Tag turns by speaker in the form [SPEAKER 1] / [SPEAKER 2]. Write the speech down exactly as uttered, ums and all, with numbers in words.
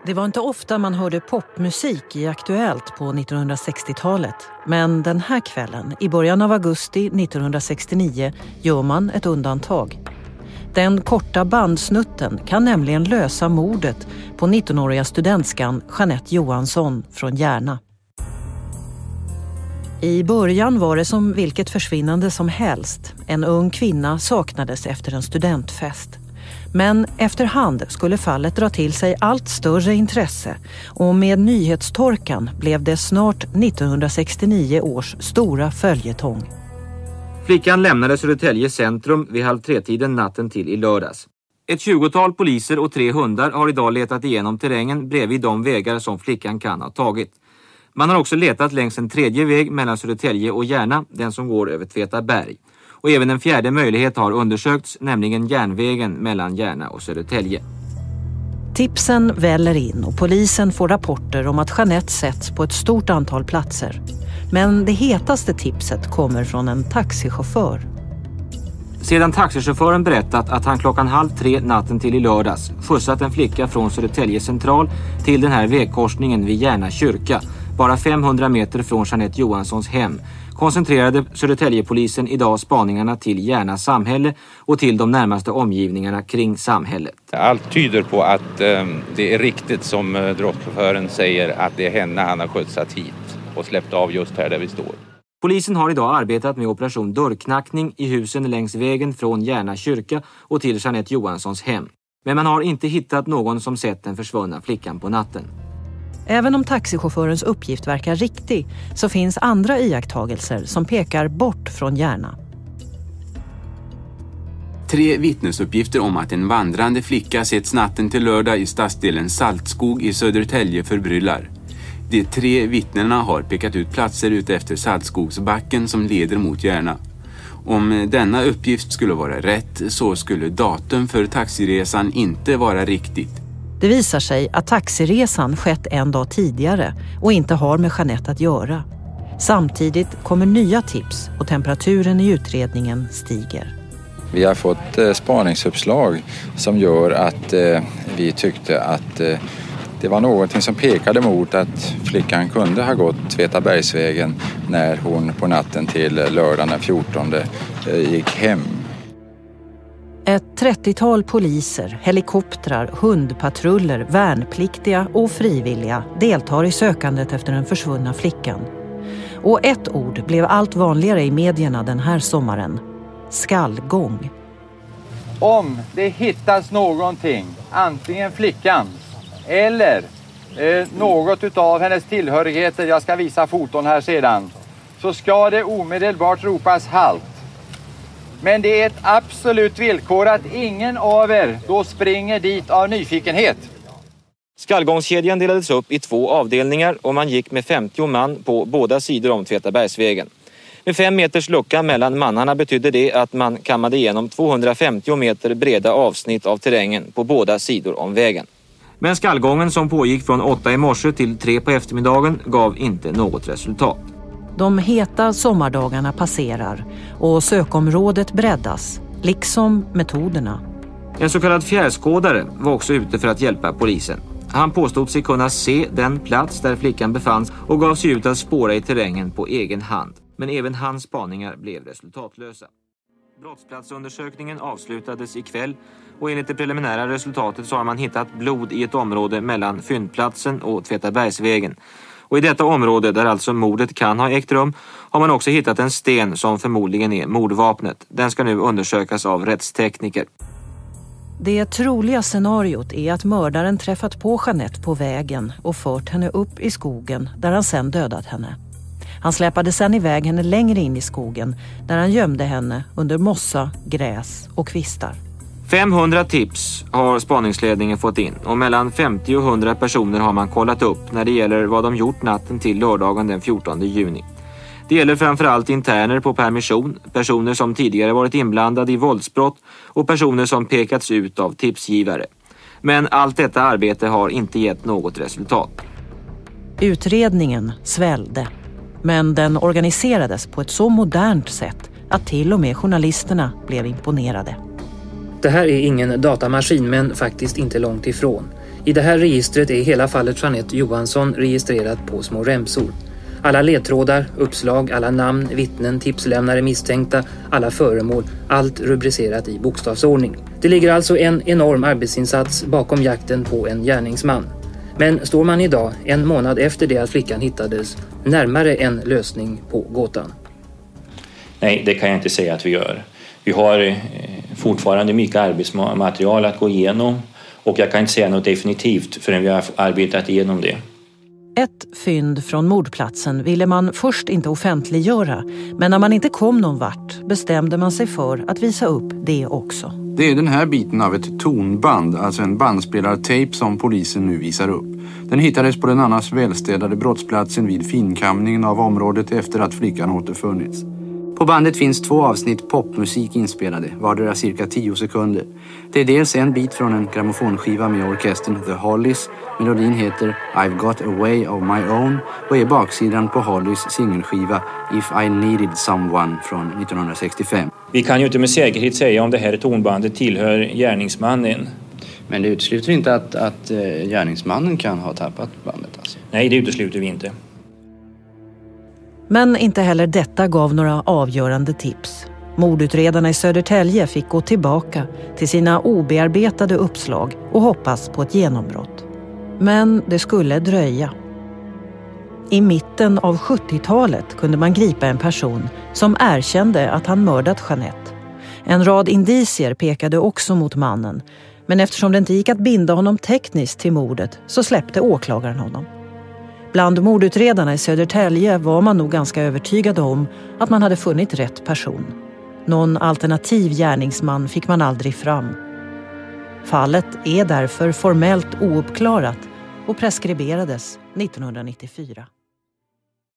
[SPEAKER 1] Det var inte ofta man hörde popmusik i Aktuellt på nittonhundrasextiotalet. Men den här kvällen, i början av augusti nittonhundrasextionio, gör man ett undantag. Den korta bandsnutten kan nämligen lösa mordet på nittonåriga studentskan Jeanette Johansson från Järna. I början var det som vilket försvinnande som helst. En ung kvinna saknades efter en studentfest. Men efterhand skulle fallet dra till sig allt större intresse och med nyhetstorkan blev det snart nittonhundrasextionio års stora följetong.
[SPEAKER 2] Flickan lämnade Södertälje centrum vid halv tre-tiden natten till i lördags. Ett tjugotal poliser och tre hundar har idag letat igenom terrängen bredvid de vägar som flickan kan ha tagit. Man har också letat längs en tredje väg mellan Södertälje och Järna, den som går över Tvetaberg. Och även en fjärde möjlighet har undersökts, nämligen järnvägen mellan Järna och Södertälje.
[SPEAKER 1] Tipsen väller in och polisen får rapporter om att Jeanette sätts på ett stort antal platser. Men det hetaste tipset kommer från en taxichaufför.
[SPEAKER 2] Sedan taxichauffören berättat att han klockan halv tre natten till i lördags skjutsat en flicka från Södertälje central till den här vägkorsningen vid Järna kyrka, bara femhundra meter från Jeanette Johanssons hem, koncentrerade Södertäljepolisen idag spaningarna till Järna samhälle och till de närmaste omgivningarna kring samhället.
[SPEAKER 3] Allt tyder på att eh, det är riktigt som eh, drottchauffören säger, att det är henne han har skjutsat hit och släppt av just här där vi står.
[SPEAKER 2] Polisen har idag arbetat med operation dörrknackning i husen längs vägen från Järna kyrka och till Jeanette Johanssons hem. Men man har inte hittat någon som sett den försvunna flickan på natten.
[SPEAKER 1] Även om taxichaufförens uppgift verkar riktig så finns andra iakttagelser som pekar bort från Järna.
[SPEAKER 4] Tre vittnesuppgifter om att en vandrande flicka setts natten till lördag i stadsdelen Saltskog i Södertälje förbryllar. De tre vittnena har pekat ut platser ute efter Saltskogsbacken som leder mot Järna. Om denna uppgift skulle vara rätt så skulle datum för taxiresan inte vara riktigt.
[SPEAKER 1] Det visar sig att taxiresan skett en dag tidigare och inte har med Jeanette att göra. Samtidigt kommer nya tips och temperaturen i utredningen stiger.
[SPEAKER 5] Vi har fått eh, spaningsuppslag som gör att eh, vi tyckte att eh, det var någonting som pekade mot att flickan kunde ha gått Tvetabergsvägen när hon på natten till lördagen den fjortonde eh, gick hem.
[SPEAKER 1] Ett trettiotal poliser, helikoptrar, hundpatruller, värnpliktiga och frivilliga deltar i sökandet efter den försvunna flickan. Och ett ord blev allt vanligare i medierna den här sommaren. Skallgång.
[SPEAKER 6] Om det hittas någonting, antingen flickan eller eh, något av hennes tillhörigheter, jag ska visa foton här sedan, så ska det omedelbart ropas halt. Men det är ett absolut villkor att ingen av er då springer dit av nyfikenhet.
[SPEAKER 2] Skallgångskedjan delades upp i två avdelningar och man gick med femtio man på båda sidor om Tvetabergsvägen. Med fem meters lucka mellan mannarna betydde det att man kammade igenom tvåhundrafemtio meter breda avsnitt av terrängen på båda sidor om vägen. Men skallgången som pågick från åtta i morse till tre på eftermiddagen gav inte något resultat.
[SPEAKER 1] De heta sommardagarna passerar och sökområdet breddas, liksom metoderna.
[SPEAKER 2] En så kallad fjärrskådare var också ute för att hjälpa polisen. Han påstod sig kunna se den plats där flickan befanns och gav sig ut att spåra i terrängen på egen hand. Men även hans spaningar blev resultatlösa. Brottsplatsundersökningen avslutades ikväll och enligt det preliminära resultatet så har man hittat blod i ett område mellan fyndplatsen och Tvetabergsvägen. Och i detta område, där alltså mordet kan ha ägt rum, har man också hittat en sten som förmodligen är mordvapnet. Den ska nu undersökas av rättstekniker.
[SPEAKER 1] Det troliga scenariot är att mördaren träffat på Jeanette på vägen och fört henne upp i skogen där han sedan dödat henne. Han släpade sedan iväg henne längre in i skogen där han gömde henne under mossa, gräs och kvistar.
[SPEAKER 2] femhundra tips har spaningsledningen fått in och mellan femtio och hundra personer har man kollat upp när det gäller vad de gjort natten till lördagen den fjortonde juni. Det gäller framförallt interner på permission, personer som tidigare varit inblandade i våldsbrott och personer som pekats ut av tipsgivare. Men allt detta arbete har inte gett något resultat.
[SPEAKER 1] Utredningen svällde, men den organiserades på ett så modernt sätt att till och med journalisterna blev imponerade.
[SPEAKER 7] Det här är ingen datamaskin, men faktiskt inte långt ifrån. I det här registret är hela fallet Jeanette Johansson registrerat på små remsor. Alla ledtrådar, uppslag, alla namn, vittnen, tipslämnare, misstänkta, alla föremål, allt rubricerat i bokstavsordning. Det ligger alltså en enorm arbetsinsats bakom jakten på en gärningsman. Men står man idag, en månad efter det att flickan hittades, närmare en lösning på gåtan?
[SPEAKER 8] Nej, det kan jag inte säga att vi gör. Vi har fortfarande mycket arbetsmaterial att gå igenom och jag kan inte säga något definitivt förrän vi har arbetat igenom det.
[SPEAKER 1] Ett fynd från mordplatsen ville man först inte offentliggöra, men när man inte kom någon vart bestämde man sig för att visa upp det också.
[SPEAKER 9] Det är den här biten av ett tonband, alltså en bandspelartape som polisen nu visar upp. Den hittades på den annars välstädade brottsplatsen vid finkamningen av området efter att flickan återfunnits. På bandet finns två avsnitt popmusik inspelade, vardera cirka tio sekunder. Det är dels en bit från en grammofonskiva med orkestern The Hollies. Melodin heter I've Got a Way of My Own och är baksidan på Hollies singelskiva If I Needed Someone från nittonhundrasextiofem.
[SPEAKER 8] Vi kan ju inte med säkerhet säga om det här tonbandet tillhör gärningsmannen.
[SPEAKER 9] Men det utesluter inte att, att gärningsmannen kan ha tappat bandet alltså?
[SPEAKER 8] Nej, det utesluter vi inte.
[SPEAKER 1] Men inte heller detta gav några avgörande tips. Mordutredarna i Södertälje fick gå tillbaka till sina obearbetade uppslag och hoppas på ett genombrott. Men det skulle dröja. I mitten av sjuttiotalet kunde man gripa en person som erkände att han mördat Jeanette. En rad indicier pekade också mot mannen, men eftersom det inte gick att binda honom tekniskt till mordet så släppte åklagaren honom. Bland mordutredarna i Södertälje var man nog ganska övertygad om att man hade funnit rätt person. Någon alternativ gärningsman fick man aldrig fram. Fallet är därför formellt ouppklarat och preskriberades nittonhundranittiofyra.